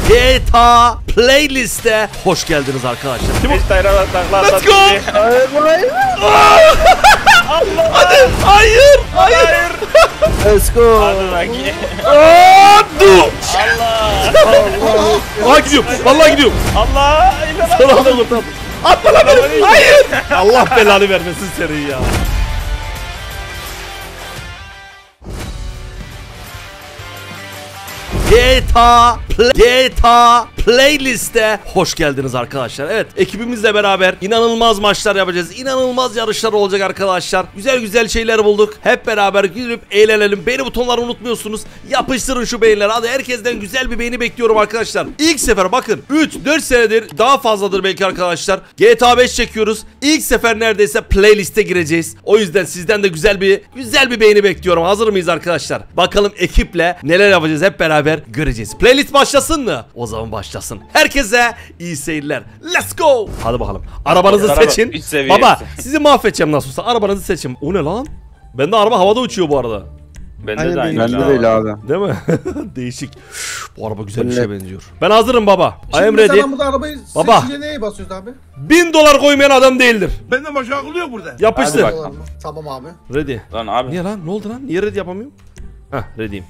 GTA Playlist'e hoş geldiniz arkadaşlar. Let's go. Hadi. Hayır. Let's go. Hadi bakayım. Dur. Allah. Aa gidiyorum. Vallahi gidiyorum. Allah. Sana da kurtar. Atma lan beni. Hayır. Allah belanı vermesin seni ya. GTA Playlist'e hoş geldiniz arkadaşlar. Evet, ekibimizle beraber inanılmaz maçlar yapacağız. İnanılmaz yarışlar olacak arkadaşlar. Güzel şeyler bulduk. Hep beraber gülüp eğlenelim. Beğeni butonlarını unutmuyorsunuz. Yapıştırın şu beğenileri. Hadi herkesten güzel bir beğeni bekliyorum arkadaşlar. İlk sefer bakın 3-4 senedir daha fazladır belki arkadaşlar. GTA 5 çekiyoruz. İlk sefer neredeyse playlist'e gireceğiz. O yüzden sizden de güzel bir beğeni bekliyorum. Hazır mıyız arkadaşlar? Bakalım ekiple neler yapacağız hep beraber göreceğiz. Playlist başlasın mı? O zaman başlasın. Herkese iyi seyirler. Let's go. Hadi bakalım. Arabanızı seçin. Baba sizi mahvedeceğim nasıl olsa. Arabanızı seçin. O ne lan? Bende araba havada uçuyor bu arada. Bende de aynı. Bende değil abi. Değil mi? Değişik. Bu araba güzel bir şeye benziyor. Ben hazırım baba. I am Şimdi ready. mesela bu arabayı Baba. seçince neye basıyoruz abi? $1000 koymayan adam değildir. Benden başka akılıyor burada. Yapıştır. Hadi Dolar mı? Tamam abi. Ready. Lan abi. Niye lan? Ne oldu lan? Niye ready yapamıyorum? Hah ready'im.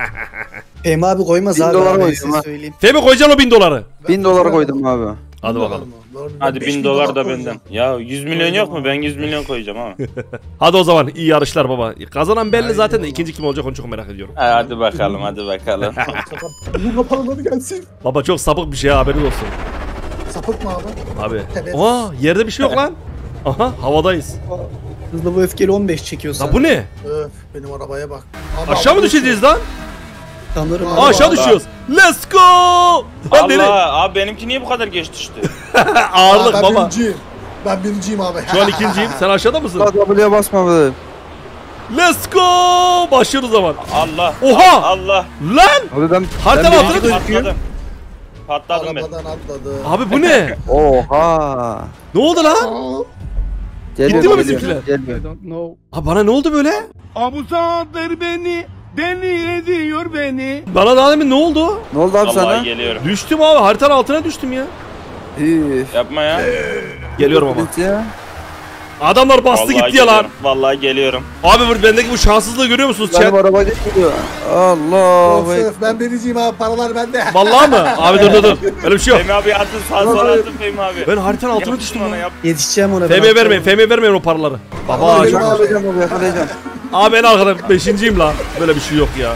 Fehmi abi koymaz 1000 abi. dolar Ben koydum size ha. söyleyeyim. Fehmi koyacaksın o $1000. 1000 dolar koydum abi. Hadi bakalım. Hadi 1000 dolar da benden. Ya 100 milyon yok mu? Ben 100 milyon koyacağım ama. Hadi o zaman iyi yarışlar baba. Kazanan belli zaten de ikinci kim olacak onu çok merak ediyorum. Hadi bakalım, hadi bakalım. Bu paraları gelsin. Baba çok sapık bir şey haberiniz olsun. Sapık mı abi? Abi. Evet. Aa yerde bir şey yok lan. Aha havadayız. Hızlı bu öfkeli 15 çekiyorsa. La bu ne? Öf benim arabaya bak. Abi, Aşağı mı düşeceğiz lan? Sanırım. Aa, Aa, aşağı Allah. düşüyoruz. Let's go. Lan nereye? Allah, abi benimki niye bu kadar geç düştü? Ağırlık ben baba. birinciyim. Ben birinciyim abi. Şu an ikinciyim. Sen aşağıda mısın? W'ye basma be. Let's go. Başlıyoruz o zaman. Allah. Oha! Allah. Lan! Abi ben Haritanın ben altına birinci düş. Patladım. Patladım ben. Arabadan atladı. Abi bu ne? Oha. Ne oldu lan? Aa, Geliyor, Gitti mi geliyor, bizimkiler? Gelmiyor. Abi bana ne oldu böyle? Bu saatler beni deli ediyor beni. Bana daha demin ne oldu? Ne oldu abi sana? Vallahi geliyorum. Düştüm abi. Haritanın altına düştüm ya. Üf. Yapma ya. Geliyorum ama. Bitti ya. Adamlar bastı Vallahi gitti ya lan. geliyorum. Vallahi geliyorum. Abi bendeki bu şanssızlığı görüyor musunuz Benim chat? araba gidiyor. Allah. Of, ben birinciyim abi. Paralar bende. Vallahi mı? Abi dur. Öyle bir şey yok. Fehmi abi attın, sağ sola attın Fehmi abi. Ben haritanın altına Yaptın düştüm ona, ya. yap. Yetişeceğim ona. FM'ye vermeyin. FM'ye vermeyin o paraları. Baba Vallahi çok... benim abi. Yakalayacağım abi, yakalayacağım. Abi en arkada 5.'yim la. Böyle bir şey yok ya.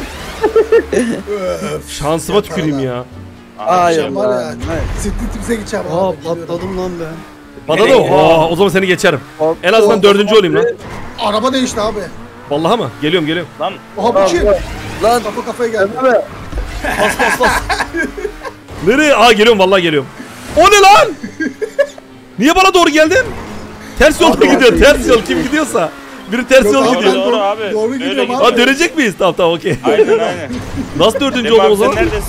Şansıma tüküreyim ya. Hayır Akşam var ya. lan. Sikletimize gideceğim Aa abi. geliyorum. patladım lan ben. Bana da o zaman seni geçerim. En azından 4. olayım lan. Araba değişti abi. Vallahi mı? Geliyorum. Lan Oha bu kim? Lan. Kafa kafaya geldi. Bas. Nereye? Aa geliyorum vallahi geliyorum. O ne lan? Niye bana doğru geldin? Ters yolda gidiyor. Ters yol kim gidiyorsa. Biri ters yol abi, gidiyor. doğru abi. Doğru Öyle gidiyorum gidiyor. abi. Ha dönecek miyiz? Tamam okey. aynen. Nasıl 4. Fehmi oldum o abi sen zaman? neredesin?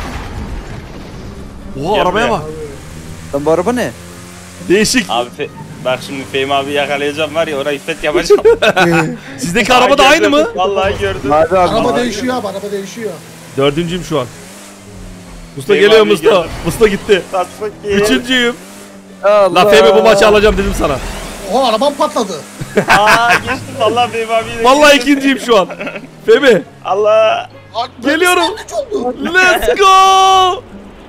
Oha Gel arabaya buraya. bak. Lan bu araba ne? Değişik. Abi bak şimdi Fehmi abi yakalayacağım var ya, oraya iffet yapacağım. Sizdeki araba da aynı mı? Vallahi gördüm. Hadi abi. Araba değişiyor abi. Araba değişiyor. 4.'üyüm şu an. Musta Fehmi geliyor abi Musta. gördüm. Musta gitti. Tatlık 3.'üyüm. Allah. La Fehmi bu maçı alacağım dedim sana. Oha arabam patladı. Aa geçtim vallahi Fehmi abi. Vallahi 2.'yim şu an. Fehmi Allah. geliyorum. Kaç oldu? Let's go.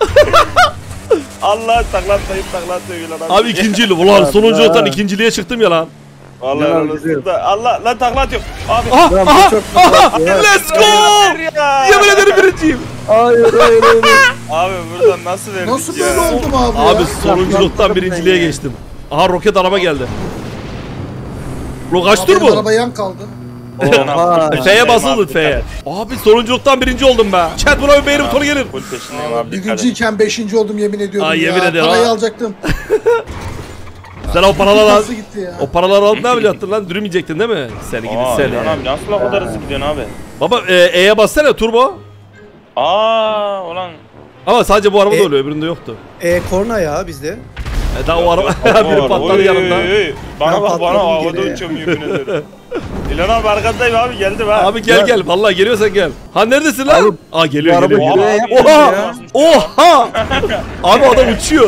Allah taklatmayıp lan Abi 2.'yim. Ulan sonunculuktan 2.'liğe çıktım ya lan. Vallahi Helal orası da. Allah lan taklat yok. Abi. Aha Lan bu aha çok aha. güzel ya. Let's go. Ya. Yemin ederim birinciyim. Hayır. Abi buradan nasıl verdik Nasıl ya? böyle oldum abi ya? Abi sonunculuktan birinciliğe geçtim. Aha roket araba geldi. Kaç tur Benim bu? araba yan kaldı. Oha. F'ye basıldı F'ye. Abi sonunculuktan birinci oldum be. Chat buna bir beğeni butonu gelir. Full peşindeyim abi, dikkat et. Birinciyken 5. oldum yemin ediyorum Ay, ya. yemin ediyorum Parayı ha. alacaktım. Sen o paraları al. Nasıl gitti ya? O paraları alıp ne yapacaktın lan? Dürümeyecektin değil mi? Seni gidi Aa, seni. lan abi nasıl o kadar hızlı gidiyorsun abi? Baba E'ye bassana turbo. Ulan. Ama sadece bu arabada oluyor, öbüründe yoktu. Korna ya bizde. Daha o araba biri patladı yanımda. Bana Ben bak, bana patladım havada gene ya. uçuyorum yemin ederim. İlhan abi arkandayım abi geldim ha. Abi gel gel. Vallahi geliyorsan gel. Ha neredesin lan? Abi, Aa geliyor araba geliyor. geliyor. geliyor. Ya. Oha! Oha! Abi adam uçuyor.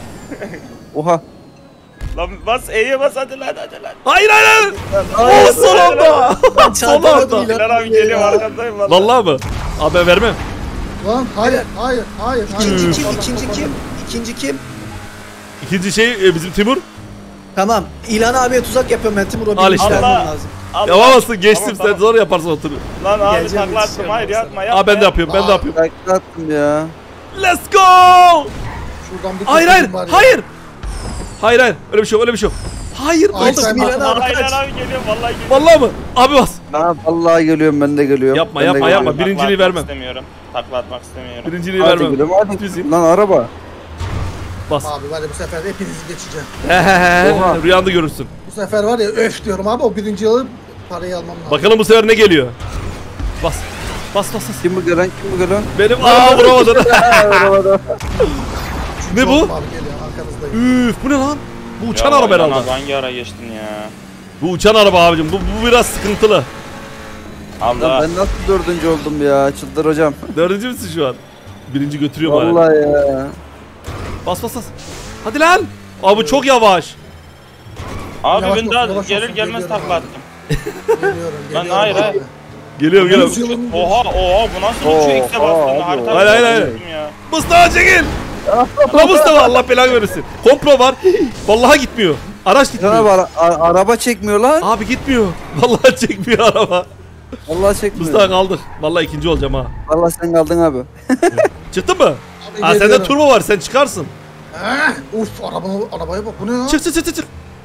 Oha. Lan bas E'ye bas hadi lan. Hayır hayır. Oh son anda. Son çarpamadım anda. ya. İlhan abi geliyor arkandayım valla. Vallahi mı? Abi ben vermem. Lan hayır. İkinci kim? İkinci kim? İkinci kim? İkinci şey bizim Timur. Tamam. İlhan abiye tuzak yapıyorum ben. Timur o Al benim işte. işlemem Allah. lazım. Allah. Yapamazsın geçtim Tamam, sen tamam. zor yaparsın otur. Lan abi Geleceğim, takla attım yetişiyorum hayır yoksa. yapma yapma. Aa ben de yapıyorum ben de yapıyorum. Takla attım ya. Let's go! Şuradan bir Hayır hayır kurtulayım var ya. hayır. Hayır hayır öyle bir şey yok öyle bir şey yok. Hayır Ay, kaldım. sen- İlhan abi Vallahi kaç. İlhan abi geliyor vallahi geliyor. Vallahi mı? Abi bas. Ha, vallahi geliyorum ben de geliyorum. Yapma, Ben de yapma, geliyorum. yapma. Birinciliği Takla atmak vermem. istemiyorum. Takla atmak istemiyorum. Birinciliği Hadi vermem. geliyorum hadi. Bizim. Lan araba. Bas. Abi var ya bu sefer hepinizi geçeceğim. Oha. Rüyanda görürsün. Bu sefer var ya öf diyorum abi o birinci yılı parayı almam lazım. Bakalım bu sefer ne geliyor. Bas. Bas bas bas. Kim bu gelen kim bu gelen? Benim vuramadın. Arabada. Ne bu? Oğlum Abi geliyor arkanızdayım. Üf bu ne lan? Bu uçan Ya araba İlhan herhalde. abi hangi ara geçtin ya? Bu uçan araba abicim. Bu biraz sıkıntılı. Lan Allah. ben nasıl dördüncü oldum ya? Çıldıracağım. Dördüncü müsün şu an? Birinci götürüyor bari. Vallahi ya. Bas bas bas. Hadi lan. Abi bu çok yavaş. Abi Yavaş ben olsun, daha yavaş gelir olsun, gelmez geliyorum takla abi. attım. Geliyorum Lan geliyorum hayır, abi. hayır. Geliyorum geliyorum. Yüz yılın- Oha bu nasıl uçuyor X'e Oha, bastım abi, harita. hayır, hayır, hayır. Ya. Mustafa çekil. La Mustafa Allah belanı verirsin. Komplo var. Vallahi gitmiyor. Araç Sana gitmiyor. var araba çekmiyor lan. Abi gitmiyor. Vallahi çekmiyor araba. Vallahi çekmiyor. Mustafa kaldık. Vallahi ikinci olacağım ha. Vallahi sen kaldın abi. Çıktın mı? Abi Aa sende geliyorum. turbo var sen çıkarsın. Uf arabaya bak bu ne ya? Çık çık çık çık, çık.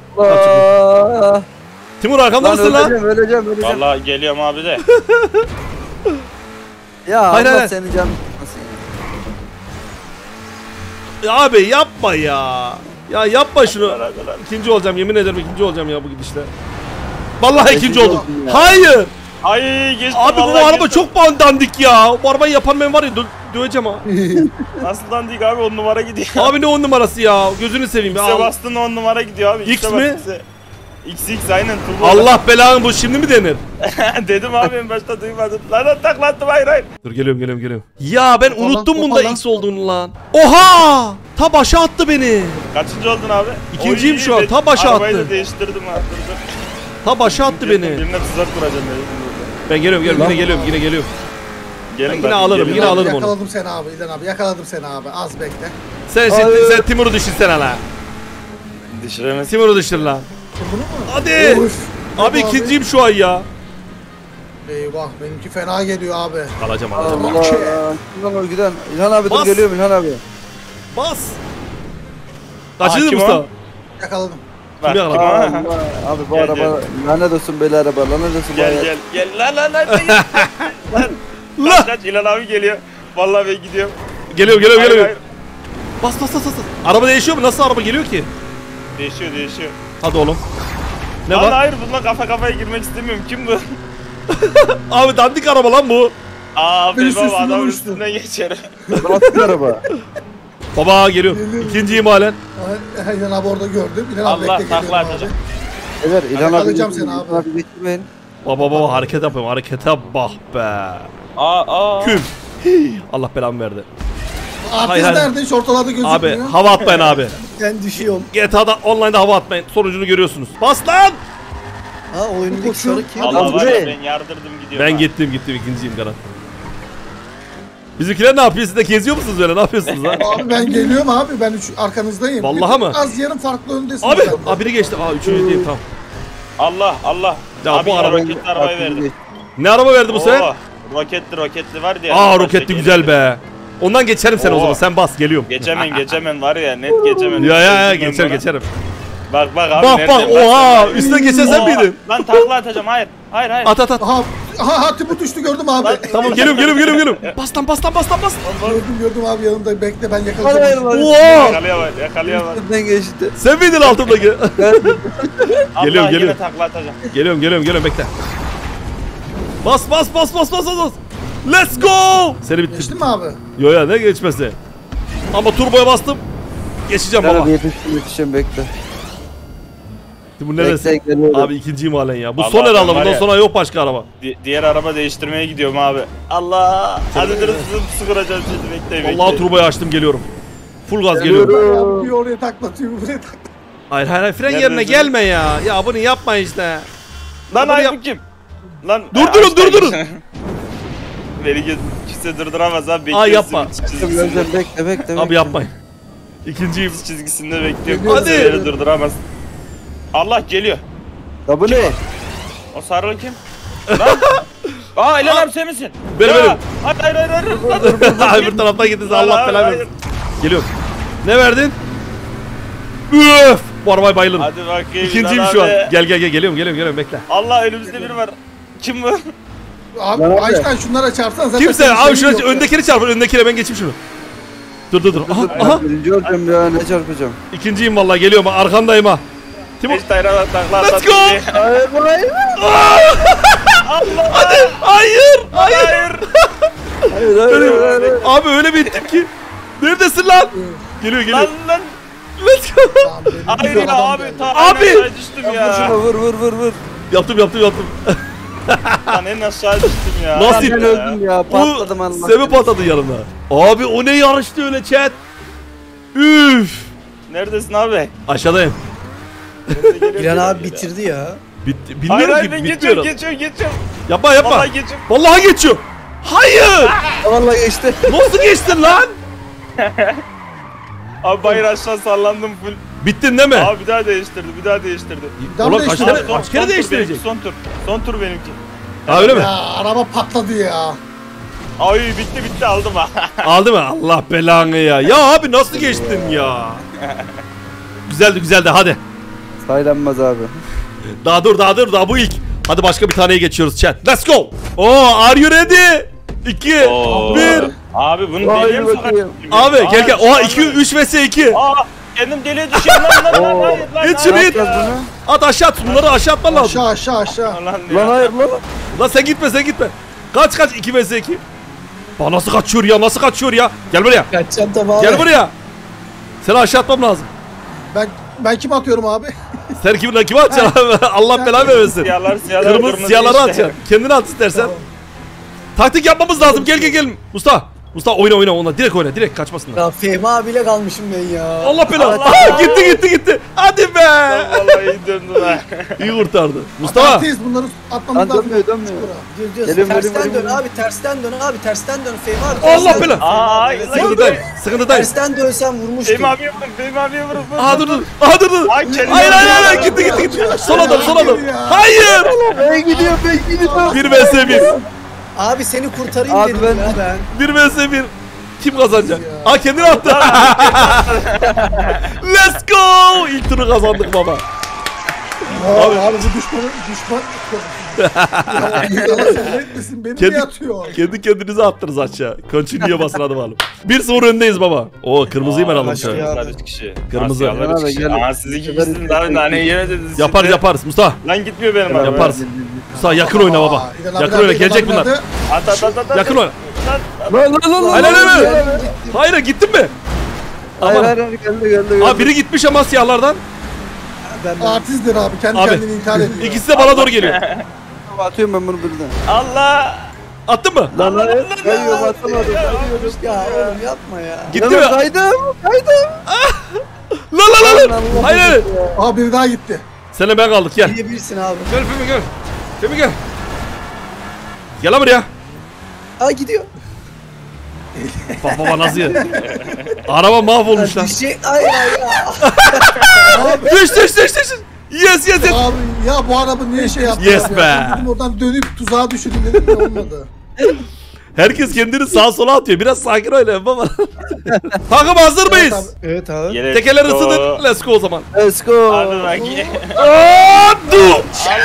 Allah. Timur arkamda Lan mısın lan? öleceğim. Vallahi geliyorum abi de. Ya Hayır, Allah hayır. seni canım. Nasıl ya? Ya abi yapma ya. Ya yapma şunu. İkinci olacağım yemin ederim ikinci olacağım ya bu gidişle. Vallahi ikinci İkinci oldum. oldun ya. Hayır. Ay geçtim Abi bu vallahi araba geçtim. çok bandandik ya. Bu arabayı yapan ben var ya döveceğim ha. Nasıl dandik abi 10 numara gidiyor. Abi ne 10 numarası ya. Gözünü seveyim ya. X'e bastın 10 numara gidiyor abi. X X'e mi? bas, XX aynen turbo. Allah belanı bu şimdi mi denir? Dedim abi en başta duymadım. Lan taklattım hayır. Dur geliyorum. Ya ben Toparlan, unuttum bunda toparlan. X olduğunu lan. Oha! Ta başa attı beni. Kaçıncı oldun abi? İkinciyim Oy, şu an, ben ta başa arabayı attı. da değiştirdim ha. Dur. Ta başa attı beni. Birine tuzak kuracağım dedim. Ben geliyorum Lan. yine geliyorum. Gelin Ben yine alırım, gelin. yine alırım onu. Yakaladım seni abi İlhan abi yakaladım seni abi az bekle. Sen Timur'u düşürsene la. Düşüremez. Timur'u düşür la. Bunu mu? Hadi. Uf. Abi ikinciyim şu an ya. Eyvah benimki fena geliyor abi. Alacağım. Allah. Lan o giden. İlhan abi Bas. dur geliyorum İlhan abi. Bas. Kaçırdın kim o? Mustafa? Yakaladım. Bak, Kim yakaladı? ha? Allah. Abi bu Gel, araba lanet olsun böyle araba lanet olsun bu Gel hayat. gel. Lan. La. Kaç İlhan abi geliyor. Vallahi ben gidiyorum. Geliyorum. Hayır. Bas. Araba değişiyor mu? Nasıl araba geliyor ki? Değişiyor. Hadi oğlum. Ne Lan var? hayır bununla kafaya girmek istemiyorum. Kim bu? Abi dandik araba lan bu. Aa Birisi baba üstünden adamın uçtu. üstünden geçerim. Nasıl bir araba? Baba geliyorum. İkinciyim halen. İlhan abi orada gördüm. İlhan abi Allah bekle takla geliyorum atacak. abi. Evet İlhan abi. Yakalayacağım seni abi. İlhan abi geçirmeyin. Baba hareket yapıyorum. Harekete bak be. Aa. Küm. Allah belamı verdi. Artist Hayır. nerede? Hiç ortalarda gözükmüyor. Abi hava atmayın abi. Ben düşüyorum. GTA'da online'da hava atmayın. Sonucunu görüyorsunuz. Bas lan. Ha oyundaki Koşuyor. sarı kim? Adam Allah var ya buraya. ben yardırdım gidiyorum. Ben ha. gittim ikinciyim Karan. Bizimkiler ne yapıyor? Siz de geziyor musunuz böyle? Ne yapıyorsunuz lan? Abi ben geliyorum abi. Ben arkanızdayım. Vallahi mı? Az yarım farklı öndesin. Abi, sen. biri geçti. Aa üçüncü değil tamam. Allah. Ya Abi bu yine araba- roketli arabayı verdim. Ne araba verdi bu sefer? Oo, Roketli vardı ya. Aa Başta roketli geldi. güzel be. Ondan geçerim sen o Oo. zaman. Sen bas geliyorum. Geçemen var ya net geçemen. Ya Üzüldüm geçer bana. geçerim. Bak abi Bak nerede? oha üstüne geçen sen miydin? Lan takla atacağım hayır. At. Aha tipi düştü gördüm abi. Lan- Tamam geliyorum. Bas lan. Gördüm abi yanında bekle ben Hayır yakalayacağım. var. Oha. Yakalıyor. Üstünden geçti. Sen miydin altımdaki? Allah Geliyorum. yine takla atacağım. Geliyorum bekle. Bas. Let's go. Seni bitti. Geçtin mi abi? Yo ya ne geçmesi. Ama turboya bastım. Geçeceğim İlhan baba. abi yetişeceğim bekle. Bu neresi? Bekle, geliyorum. Abi ikinciyim halen ya. Bu Allah son Allah, herhalde. var Bundan ya. sonra yok başka araba. Diğer araba değiştirmeye gidiyorum abi. Allah. Hadi durun sıkıracağım şimdi bekleyin. Vallahi turboyu açtım geliyorum. Full gaz geliyorum. Geliyorum. Bir oraya taklatıyor, bir buraya taklatıyor. Hayır hayır fren Nerede yerine özür? gelme ya. Ya bunu yapma işte. Lan Bunu ay yap- bu kim? Lan Durdurun, Einstein. durdurun. Beni kimse durduramaz abi. Ay, yapma. Gözden bekle bekle. Abi yapmayın. İkinciyim. Çizgisinde bekliyorum. Hadi. Kimse beni durduramaz. Allah geliyor. Ya bu ne? O sarılı kim? Lan. Aa İlhan abi sen misin? Benim, Ya, benim. Hayır. Öbür taraftan gittiniz Lan, Allah hayır, belanı hayır. versin. Geliyorum. Ne verdin? Üf! Bu arabaya bayılırım. Hadi bakayım. İkinciyim İlhan şu an. abi. Gel geliyorum bekle. Allah önümüzde biri var. Kim bu? Abi Lan abi. Einstein şunlara çarpsan zaten... Kimse senin abi şeyin şuna yok ya. öndekini çarpın. Öndekine ben geçeyim şunu. Dur. Aha. Birinci olacağım ya, ne çarpacağım? İkinciyim vallahi geliyorum. Arkandayım ha. Timo. Hiç dayanamaz takla Let's go. Hayır hayır. Hadi. Hayır. Hayır hayır. Abi öyle bir ittim ki. Neredesin lan? Geliyor. Lan. Let's go. Tamam, benim Hayır güzel ya adam abi. geldi. Abi. Aşağı düştüm Vur ya. şunu vur. Yaptım. Lan en aşağı düştüm ya. Nasıl Ben ya? öldüm ya, patladım Bu Allah. Semi patladı yanımda. Abi o ne yarıştı öyle chat. Üf. Neredesin abi? Aşağıdayım. İlhan abi bitirdi ya. Bitti. Hayır Bilmiyorum hayır ki. ben Bitmiyorum. geçiyorum. Yapma. Vallahi geçiyorum. Vallahi geçiyor. Hayır. Vallahi geçti. Nasıl geçtin lan? Abi bayır aşağı sallandım full. Bittin değil mi? Abi bir daha değiştirdi. daha Ulan kaç değiştirdi. kere değiştirecek? Son tur benimki. Ha öyle mi? Ya araba patladı ya. Ay bitti aldım ha. Aldı mı? Allah belanı ya. Ya abi nasıl geçtin ya? Güzeldi hadi. Saylanmaz abi. Daha dur daha bu ilk. Hadi başka bir taneye geçiyoruz chat. Let's go. Oo, are you ready? 2 Oo. 1. Abi bunu Vay deliye mi bakayım. Abi gel. Oha şu 2 anda- 3 vs 2. Aa kendim deliye düşüyorum lan. Hayır, Geç şunu hayır it. ya. At aşağı at. Bunları aşağı atman lazım. Aşağı. Lan Lan ya. hayır lan. Lan sen gitme. Kaç 2 vs 2. Aa, nasıl kaçıyor ya? Gel buraya. Kaçacağım tabi abi. Gel buraya. Seni aşağı atmam lazım. Ben kim atıyorum abi? Sen kime atacaksın? Allah belanı vermesin. Siyahlar Kırmızı siyahları işte. atacaksın. Kendini at istersen. Taktik yapmamız lazım. Gel. Mustafa oyna ona. Direkt oyna. Direkt kaçmasınlar. Ya Fehmi abiyle kalmışım ben ya. Allah belanı. Aa, gitti. Hadi be. Vallahi iyi döndü ha. İyi kurtardı. Mustafa. Atıyız bunları atmamız Lan lazım. dönmüyor. Diyoruz, Geliyorum, tersten geliyorum. dön abi, tersten dön Fehmi abi. Allah tersten belanı. dön. Aa, Evet, ay, Sıkıntıdayım. Sıkıntıdayım. Tersten dönsen vurmuştum. Fehmi abiye vurun. Aha dur. Ay kendine. Hayır. Gitti. Son adam. Hayır. Ben gidiyorum. 1 vs 1. Abi seni kurtarayım Abi dedim ben- ya ben. 1 vs 1. Kim kazanacak? Aa kendini attı. Let's go. İlk turu kazandık baba. Abi bu düşman. Ya Allah sen etmesin beni Kendi- niye atıyor? Kendi kendinize attınız aşağı. Continue'ye basın hadi bakalım. 1-0 öndeyiz baba. Oo kırmızıyı ben aldım başka şöyle. ya. Siyahlar 3 kişi. Kırmızı. Aa, siyahlar 3 kişi. Gel. Aa siz 2 kişisiniz abi. Hani yemediniz. Yaparız Mustafa. Lan gitmiyor benim araba. Yaparız. Mustafa yakın oyna baba. Aa, İlhan abi Yakın oyna nerede? gelecek İlhan abi bunlar. nerede? At. Yakın oyna. Lan. Hayır. Hayır gittin mi? Hayır Aman. hayır geldi. Abi biri gitmiş ama siyahlardan. Ben Artistdir abi kendi Abi. kendini intihar ediyor. İkisi de bana doğru geliyor. Atıyorum ben bunu birden. Allah. Attın mı? Lan hayır. Kayıyorum atamadım. ya oğlum yapma ya. Gitti mi? Kaydım. Lan. Hayır. Aa biri daha gitti. Seninle ben kaldık gel. Yiyebilirsin abi. Gel Femi gel. Gel lan buraya. Aa gidiyor. Baba nasıl ya? Araba mahvolmuş lan. Düşecek. Hayır ya. Düş. Yes. Abi ya bu araba niye şey yaptı? Yes abi be. ya? Ben dedim oradan dönüp tuzağa düşürdüm dedim de olmadı. Herkes kendini sağa sola atıyor. Biraz sakin oynayın baba. Takım hazır mıyız? Evet abi. Yelek. Tekerleri ısıtın. Let's go o zaman. Let's go. Hadi bakayım. Dur.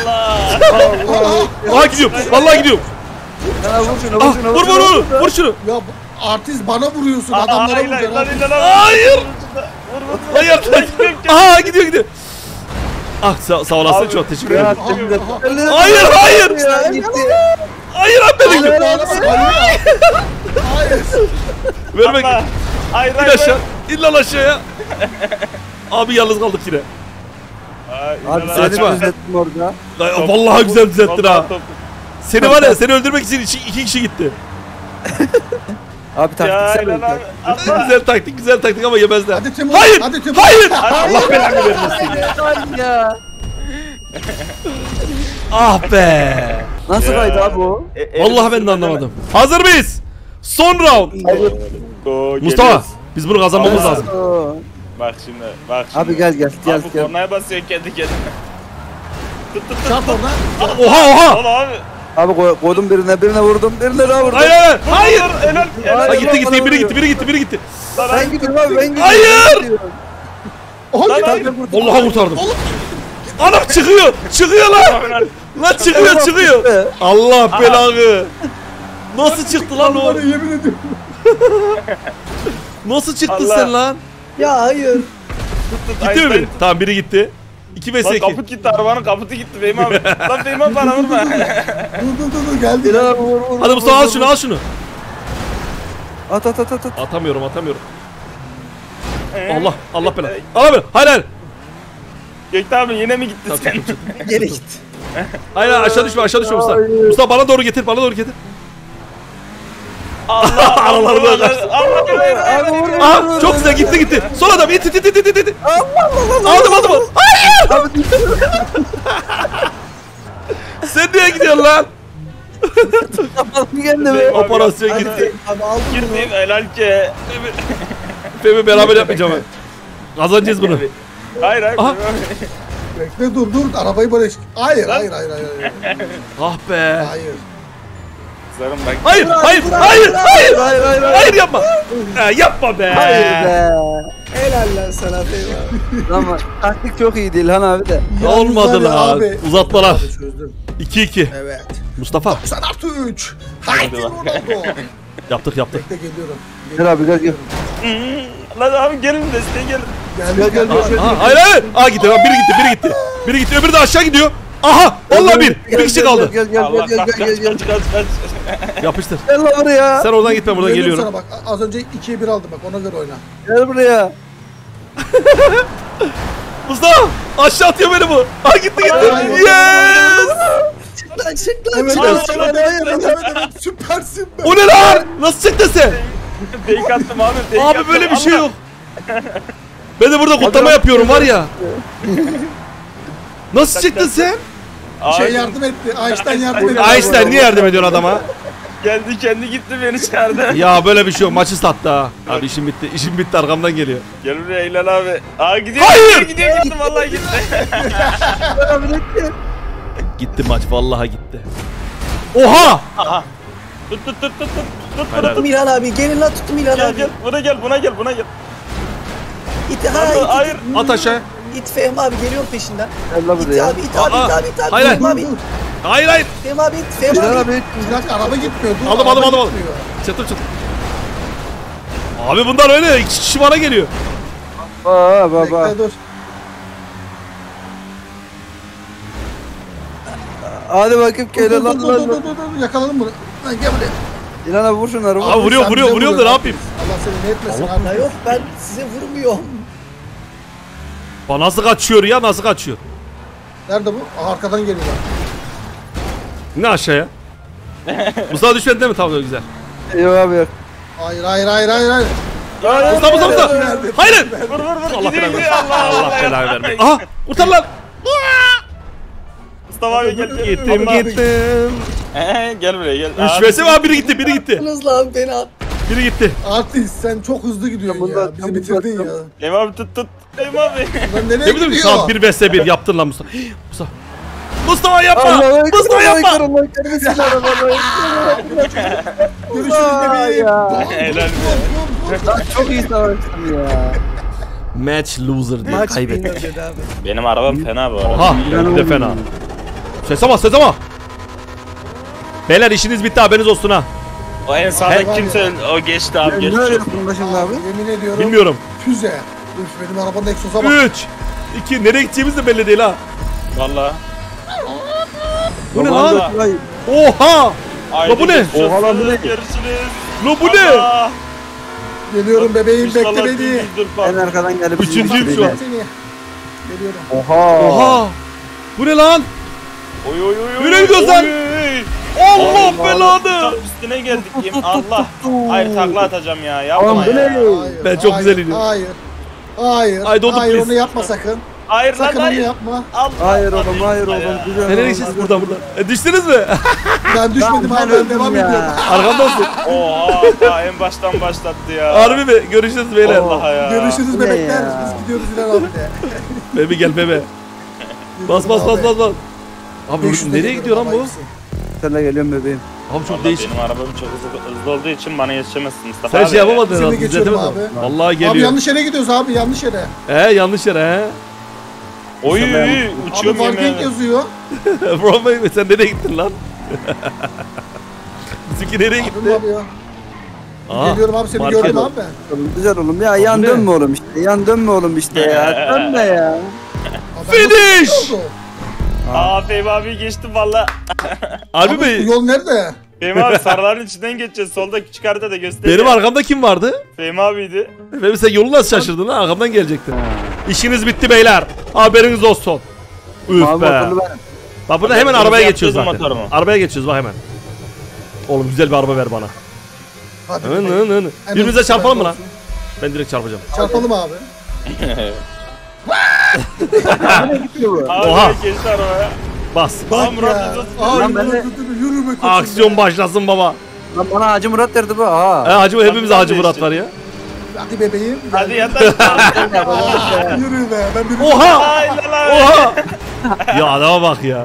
Allah. Aa gidiyorum. Vallahi gidiyorum. Ha, vur şunu Ah, vur şunu. Ya bu artist bana vuruyorsun adamlara vuracaksın. abi. Hayır. Hayır. Aha gidiyor. Ah sağ olasın Abi, çok teşekkür ederim. Hayır. Hayır. Ya gitti. Hayır abi beni gidiyor. Hayır. Vermek. Hayır İn aşağı. İn lan aşağıya. Abi yalnız kaldık yine. Abi İnan seni Saçma. düzelttim orada. Vallahi güzel düzelttin ha. Vallahi top. Seni var ya, seni öldürmek için iki kişi gitti. Abi Ya taktiksel İnan abi. oyuncu. Allah. güzel taktik ama yemezler. Hadi Timur. Hayır, Hadi Timur. hayır. Allah belanı vermesin. Ya. Ah be. Nasıl Ya. kaydı abi o? Vallahi ben de anlamadım. Hazır mıyız? Son round. Oo, Mustafa, geliyoruz. biz bunu kazanmamız lazım. Oo. Bak şimdi. Bak şimdi. Abi gel gel gel Abi gel. kornaya basıyor kendi kendine. Tut tut tut. Çat oradan. Oha. Al abi. Abi koydum birine vurdum. Birine daha vurdum. Hayır. Helal. Ha, gitti, biri gitti. Ben gidiyorum abi ben gidiyorum. Hayır! Oha Lan gitti. hayır. Vallahi kurtardım. Anam çıkıyor lan. Lan çıkıyor. Allah belanı. Nasıl çıktı lan o? Bana yemin ediyorum. Nasıl çıktın Allah. sen lan? Ya hayır. Gitti mi biri? Tamam, biri gitti. 2 vs Lan 2. kaput gitti, arabanın kaputu gitti Fehmi abi. Lan Fehmi abi bana vurma. Dur geldi. Bir daha vur. Hadi Mustafa, al şunu. At. Atamıyorum. Allah belanı. Al. Hayır. Gökte abi yine mi gitti sen? Geri git. Hayır, aşağı düşme Mustafa. Mustafa bana doğru getir. Allah Aralarına kaçtı. Allah. Abi vur. Aha, çok güzel, gitti. Son adam, itti. Aldım. Hayır! Abi Sen niye gidiyorsun lan? yapalım kendimi. Operasyon Hadi gitti. abi aldım bunu. Girdim helal ki. Fehmi beraber yapmayacağım ben. Kazanacağız bunu. Hayır. Aha. Bekle dur. Arabayı barış. Hayır. Ah be. Hayır. Zarım bak. Hayır. Hayır, yapma. Yapma be. Hayır be. Helal lan sana Fehmi abi. Ama taktik çok iyi değil Han abi de. Olmadı Yalnız lan. abi. Uzatmalar. Abi çözdüm. 2-2. Evet. Mustafa. 90+3. Haydi Ronaldo. Yaptık. Bekle geliyorum. Gel abi gel. Lan abi gelin desteğe gelin. Gel. Hayır. Gitti. Biri gitti. Öbürü de aşağı gidiyor. Aha. Vallahi bir kişi kaldı. Gel. Allah kaç. Yapıştır. Gel lan buraya. Sen oradan gitme, buradan Geliyorum geliyorum. sana bak. Az önce 2'ye 1 aldım bak. Ona göre oyna. Gel buraya. Mustafa. Aşağı atıyor beni bu. Gitti. Hayır. Yes. Çık lan. Evet. Süpersin be. O ne lan? Nasıl çıktın sen? Fake attım abi. Fake Abi attım. böyle bir şey Allah. yok. Ben de burada kutlama yapıyorum var ya. Nasıl çıktın sen? Abi, Yardım etti. Einstein yardım etti. Einstein niye yardım ediyorsun adama? geldi kendi gitti beni çağırdı. Ya böyle bir şey yok. Maçı sattı ha. Abi işim bitti arkamdan geliyor. Gel buraya Hilal abi. Gidiyor. Hayır! Gidiyor vallahi gitti. Gitti maç, vallahi gitti. Oha! Tut. Helal. Tuttum İlhan abi. Gelin lan tuttum İlhan abi. Gel. Buna gel. İt, Hayır. At aşağı. İt Fehmi abi geliyorum peşinden. Gel lan İt buraya. abi it abi it abi it abi. Hayır, Fehmi abi it. Hayır. Fehmi abi it. Fehmi Gel abi it. abi. Bir dakika araba gitmiyor. Dur, Aldım. araba gitmiyor. Çatır. Abi bunlar öyle. 2 kişi bana geliyor. Baba. Bekle dur. Hadi bakayım Dur, gel dur, lan dur, lan. dur. Yakaladım bunu. Lan gel buraya. İlan abi vur şunları. Abi vuruyor Sen bize da ne yapayım? Allah seni ne etmesin Allah. abi. Ya yok ben size vurmuyorum. Nasıl kaçıyor ya? Nasıl kaçıyor? Nerede bu? Arkadan geliyorlar. Ne aşağıya? Mustafa düşmedi değil mi? Tamam, güzel. Yok abi yok. Hayır. Mustafa. Hayır. Vur. Allah Gidiyor. belanı. Allah. Allah belanı vermesin. Aha! Kurtar lan. Mustafa abi gel. Gittim. Gel buraya gel. 3 vs var, biri gitti. Yalnız lan beni at. Biri gitti. Artist sen çok hızlı gidiyorsun Bunda- ya. Bizi bunda- bitirdin ya. Fehmi abi tut. Fehmi abi. Lan nereye Ne bileyim, gidiyor? tamam 1 vs 1 yaptın lan Mustafa. Mustafa yapma. Allah'a Mustafa yapma. Allah kermesin arabayı. Görüşürüz bebeğim. Ya. Helal be. Lan çok iyi savaştım ya. Match loser diye Maç kaybettik. winner dedi abi. Benim arabam fena bu arada. Ha, bir de fena. Ses ama. Beyler işiniz bitti, haberiniz olsun ha. O en sağdaki kimse öldü. O geçti abi Ne geçti. yapıyorsun da şimdi abi? Yemin ediyorum. Bilmiyorum. Füze. Üf benim arabanın egzoza bak. 3 2 nereye gideceğimiz de belli değil ha. Valla. Bu ne Tamam lan? da- Vay. Oha! Haydi bu ne? geçmiş Oha lan bu olsun, ne? Görüşürüz. Lo bu ne? Allah. Geliyorum bebeğim İnşallah bekle beni. dümdüzdür En falan. arkadan gelip. Üçüncüyüm şu an. Seni. Geliyorum. Oha. Oha. Bu ne lan? Oy oy oy. Nereye gidiyorsun lan? Allah Çok belanı. üstüne geldik diyeyim. Allah. Hayır takla atacağım ya. Oğlum Yapma bu ne? ya. Hayır, Ben çok hayır, güzel iniyorum. Hayır. Hayır. Haydi oğlum, hayır please. onu yapma sakın. Hayır lan Sakın onu hayır. yapma. Allah. Hayır oğlum, hayır oğlum. Güzel. Nereye geçeceğiz buradan? Düştünüz mü? Ben düşmedim Ben abi ben devam öldüm ediyorum. ya. Arkamdasın. Oha daha en baştan başlattı ya. Harbi mi? Görüşürüz beyler. Allah ya. Görüşürüz Bu ne bebekler. ya? Biz gidiyoruz İlhan abi de. Bebe gel bebe. Bas bas bas bas bas. Abi 500'de nereye gidiyor lan bu? hangisi? Sen de geliyorum bebeğim. Abi çok Vallahi değişik. benim arabam çok hızlı olduğu için bana yetişemezsin Mustafa Sen abi. şey yapamadın Seni herhalde. geçiyorum düzeltemedin. abi. Vallahi Abi geliyor. yanlış yere gidiyoruz abi yanlış yere. Yanlış yere he. Oy Abi uçuyorum parking yemeğe. yazıyor. Bro Bey, sen nereye gittin lan? Bizimki nereye gitti? Abi ya. Aa, Geliyorum abi seni market. gördüm abi ben. Oğlum güzel oğlum ya. Yan ne? dönme oğlum işte. Yan dönme oğlum işte ya. Dönme ya. Abi ben Finish! nasıl oldu? Aa Fehmi abi geçtim valla. Abi Abi Bey, bu yol nerede? Fehmi abi sarıların içinden geçeceğiz. Solda küçük haritada gösteriyor. benim arkamda kim vardı? Fehmi abiydi. Benim sen yolu nasıl şaşırdın lan? Arkamdan gelecektin. İşiniz bitti beyler. Haberiniz olsun. Üf Abi be. motorlu ben. Bak burada hemen Kırmızı arabaya yaptırdın geçiyoruz zaten. motorumu. Arabaya geçiyoruz bak hemen. Oğlum güzel bir araba ver bana. Hadi. Hın bakalım. hın hın. En Birbirimize hızlısı çarpalım mı bende lan? olsun. Ben direkt çarpacağım. Çarpalım abi. Abi Oha. geçti arabaya. Bas. Aa Murat Ya. Yüzot. Abi Lan ben de- yürü be koçum Aksiyon be. başlasın baba. Lan bana Hacı Murat derdi bu. Aha. Hacı hepimiz ben Hacı de Murat işte. var ya. Hadi bebeğim. Hadi yat Aa, yürü be. Ben bir Oha! Ay lan lan. Oha! Ya adama bak ya.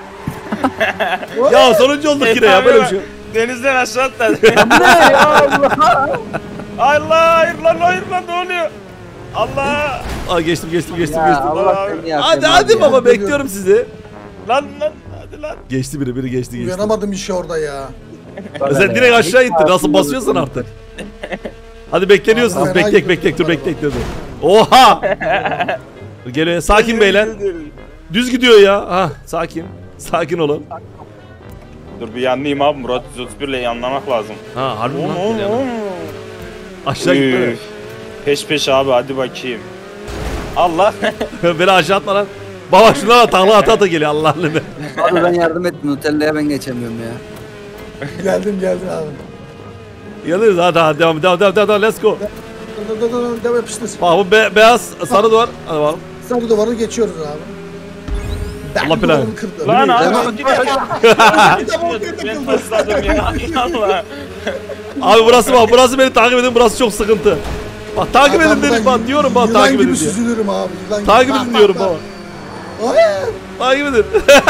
Ya sonuncu olduk yine ya böyle bir şey. yok. Denizden aşağı atladı. Ne ya Allah. Allah hayır lan ne oluyor? Allah. Aa geçtim. Ya Allah seni ya. Hadi baba bekliyorum sizi. Lan hadi lan. Geçti biri geçti. Uyanamadım işi orada ya. Sen direkt aşağı ittin. Nasıl basıyorsun artık? Hadi bekleniyorsunuz. Abi, Beklek dur. Oha! Geliyor. Sakin beyler. Düz gidiyor ya. Ha sakin. Sakin olun. Dur bir yanlayayım abi Murat 131 ile yanlamak lazım. Ha harbi mi lan? Yani aşağı gitme. Üf. Peş peş abi hadi bakayım. Allah. Beni aşağı atma lan. Baba şuna takla ata geliyor Allah'ını be. Abi ben yardım ettim. Nutella'ya ben geçemiyorum ya. Geldim abi. Geliriz hadi devam let's go. Devam yapıştır. Bak bu beyaz sarı duvar. Hadi bakalım. Sarı duvarı geçiyoruz abi. Ben Allah belanı. duvarımı kırdım. Lan Değil abi. Bir de bu bir Ben takıldı. tasladım ya. Allah. Abi burası beni takip edin burası çok sıkıntı. Bak takip edin dedim bak diyorum bak yılan takip gibi edin diye. süzülürüm abi. Yılan Takip gibi. edin Bak, diyorum bak, baba. bak. Hayır. Takip edin.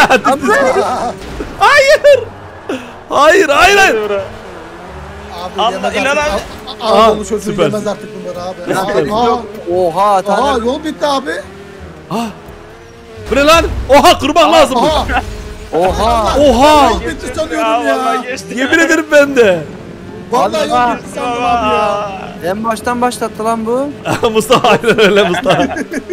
Hayır. Hayır. Abi Allah, yemez inan artık. abi. Ağzını çocuğu süpersin. yemez artık bunları abi. Süpersin. Oha Aha tanrım. yol bitti abi. Bu ne lan? Oha kırmak lazım bu. Aha. Oha. Oha. Yol bitti Ya sanıyorum ya. vallahi geçti. Yemin ederim ben de. Vallahi Allah. yol bitti sandım abi ya. En baştan başlattı lan bu. Mustafa aynen öyle Mustafa.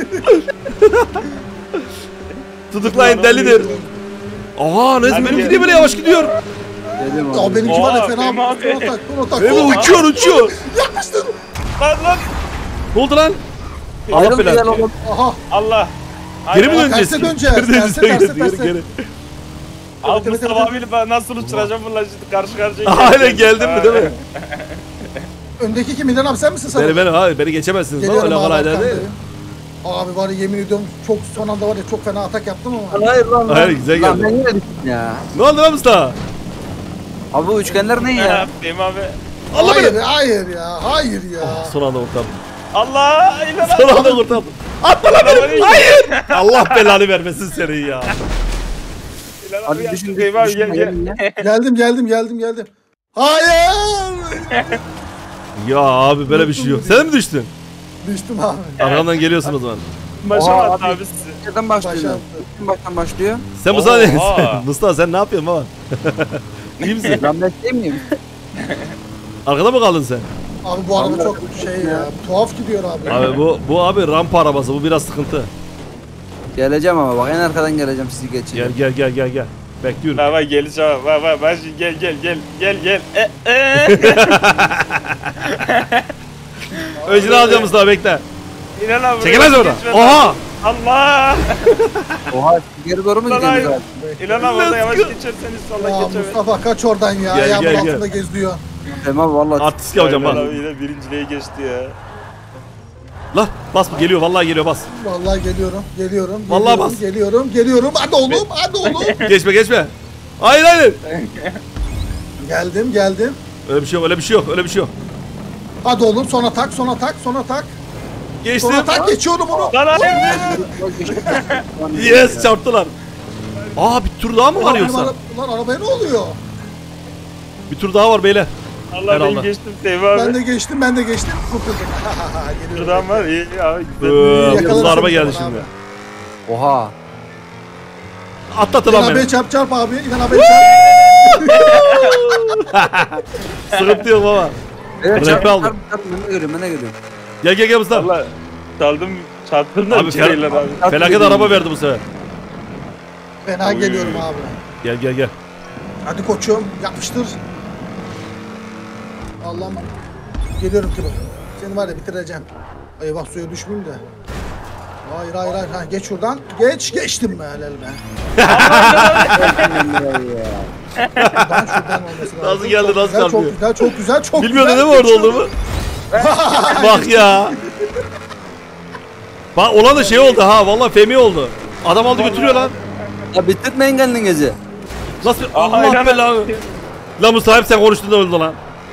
Tutuklayın delidir. Aha ne Hadi benim gel. gidiyor böyle yavaş gidiyor. Geliyorum Ya abi. benimki var ya Oha, fena. Fehmi abi. Son atak. Benim uçuyor. Yaklaştın. Lan. Ne oldu lan? Allah Ayrıl güzel belanı. oğlum. Aha. Allah. Geri mi Ay, döneceğiz? terse döneceğiz, Geri döneceğiz, terse, geri, terse. geri. Abi evet, Mustafa evet. abiyle ben nasıl uçuracağım bunlar şimdi karşı karşıya. Aynen geldin mi değil mi? Öndeki kim İlhan abi sen misin sana? Hayır beni geçemezsiniz lan Geliyorum öyle abi kolay değil. arkandayım. Abi var ya yemin ediyorum çok son anda var ya çok fena atak yaptım ama. Hayır lan. Hayır, güzel Lan geldi. ben yine düştüm ya. Ne oldu lan Mustafa? Abi bu üçgenler ne ya? Ya Fehmi abi. Allah hayır, beni. hayır ya hayır ya. Son anda kurtardım. Allah. İlan Son anda kurtardım. Atma lan beni. Hayır. Allah belanı vermesin senin ya. Hadi düşün Fehmi abi gel gel. Geldim. Hayır. Ya abi böyle bir şey yok. Sen mi düştün? Düştüm abi. Arkamdan geliyorsun o zaman. Başa Oha, attı abi. abi sizi. Nereden başlıyor? Başlattı. Kim baştan başlıyor? Sen Mustafa ne? Oha. Mustafa sen ne yapıyorsun baba? İyi misin? Lan ben şey miyim? Arkada mı kaldın sen? Abi bu araba çok şey ya tuhaf gidiyor abi. Abi bu abi rampa arabası bu biraz sıkıntı. Geleceğim ama bak en arkadan geleceğim sizi geçeceğim. Gel. Bekliyorum. Baba geleceğim. Baba şimdi gel. Öncünü alacağım Mustafa bekle. İnan abi. Çekemez buraya orada. geçme. Oha! Allah. Oha geri doğru mu Lan gidiyoruz hayır. abi? İlan abi orada yavaş geçerseniz sola Ya geçemez. Mustafa kaç oradan ya. Gel, Ayağımın gel, gel. altında geziyor. Tamam valla. Artist yapacağım İlan bak. abi yine birinciliğe geçti ya. La bas bu geliyor vallahi geliyor bas. Vallahi geliyorum. Vallahi bas. Geliyorum. Hadi oğlum. Hadi oğlum. Geçme. Hayır. Geldim. Öyle bir şey yok. Hadi oğlum son atak. Geçtim. Son atak geçiyorum onu. Lan hayır. Yes çarptılar. Aa bir tur daha mı var Ulan, yoksa? Lan arabaya ne oluyor? Bir tur daha var beyler. Allah Herhalde. ben geçtim Fehmi abi. Ben de geçtim. Kurtuldum. Geliyorum. Şuradan var iyi abi. Güzel. Yakalarım Hızlı araba seni geldi sonra şimdi. Oha. Atlatın İlhan lan abiye beni. çarp abi. İlhan abiye çarp. Sıkıntı yok baba. Evet Rap'i aldım. Ben de görüyorum. Gel Mustafa. Valla daldım çarptım da Abi, bir şeyler abi. Felaket araba verdi bu sefer. Fena Oy. geliyorum abi. Gel. Hadi koçum yapıştır. Allah'ım. Geliyorum ki bak. Seni var ya bitireceğim. Eyvah suya düşmeyeyim de. Hayır. Ha, geç şuradan. Geçtim be helal be. Ben şuradan olması lazım. Nasıl geldi, Çok nasıl güzel, çarpıyor? Çok güzel. Bilmiyordun değil mi orada olduğumu? Bak ya. Bak olan da şey oldu ha vallahi Femi oldu. Adam aldı götürüyor lan. Ya bitirtmeyin kendinizi. Nasıl bir Aha, Allah aynen. belanı. Lan Mustafa hep sen konuştun da öldü lan.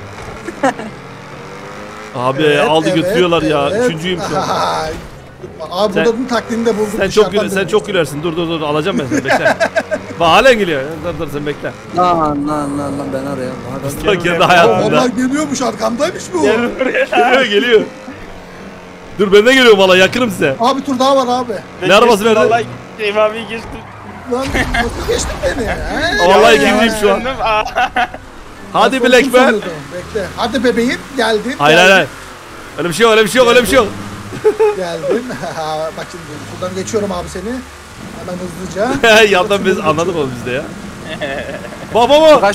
Abi aldı götürüyorlar ya. Üçüncüyüm şu an. Abi Sen- bu da taktiğini de bulduk. Sen çok gülersin. Dur alacağım ben seni bekle. Bak halen geliyor. Dur sen bekle. Lan ben araya. Mustafa kendi hayatında. Vallahi geliyormuş arkamdaymış bu. Gel buraya. Geliyor. Dur ben de geliyorum valla yakınım size. Abi tur daha var abi. Ben Ne arabası geçtim, verdi? Vallahi Fehmi abi geçtim. Lan nasıl geçtin beni? He? Vallahi Ya, ikinciyim şu an. döndüm. Aa. Hadi Ben Black sonuçta Man. sanıyordum. Bekle. Hadi bebeğim geldin. Hayır. Öyle bir şey yok. Geldin. Bak şimdi buradan geçiyorum abi seni. Hemen hızlıca. Yandan biz anladık onu biz de ya. Baba. Kaç-